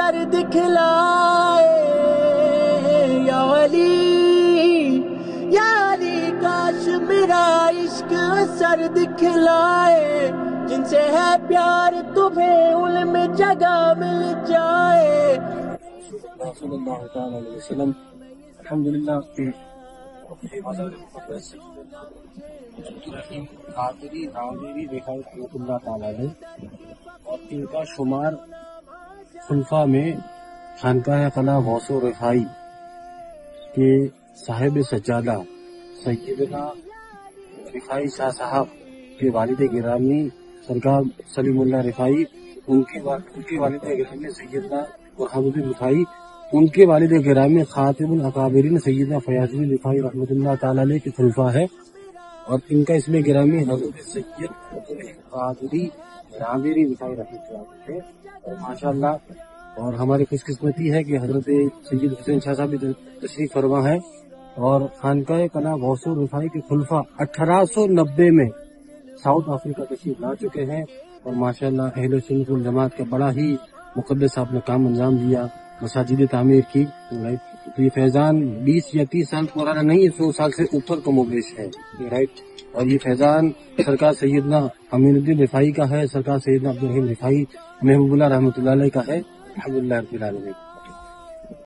Sir दिखलाए या अली काश मेरा इश्क सर दिखलाए, जिनसे है प्यार तुम्हें उनमें जगह मिल जाए। अल्हम्दुलिल्लाह और इनका शुमार खुलफा में खानकाह कला गौसो रिफाई के साहिब सज्जादा सैयदना रिफाई शाह साहब के वालिद गिरामी सरकार सलीमुल्लाह रिफाई, उनके वालिद गिरामी सैयदना वहाबुद्दीन रिफाई, उनके वालिद गिरामी खातिमुल अकाबिरीन सैयदना फयाजुद्दीन रिफाई रहमतुल्लाह ताला अलैह के खुलफा है। और इनका इसमें गिरामी हज़रत सैयद कादरी रामेरी रिफाई रहमतुल्लाह है। और माशाअल्लाह और हमारी खुशकिस्मती है कि हजरत सैयद हुसैन शाह साहब भी तशरीफ फरमा है। और खानकाह कला गौसो रिफाई के खुलफा 1890 में साउथ अफ्रीका तशरीफ ला चुके हैं। और माशाअल्लाह अहले सुन्नत वल जमात का बड़ा ही मुक़द्दस आपने काम अंजाम दिया, मसाजिद तामीर की। तो ये फैज़ान 20 या 30 साल पुराना नहीं, 100 साल से ऊपर का मुबलिश है, राइट। और ये फैज़ान सरकार सैयदना अमीनुद्दीन रिफाई का है, सरकार सैयदना अब्दुल रहीम रिफाई महबूबुल्लाह रहमतुल्लाह अलैह का है। अल्हम्दुलिल्लाह रब्बिल आलमीन।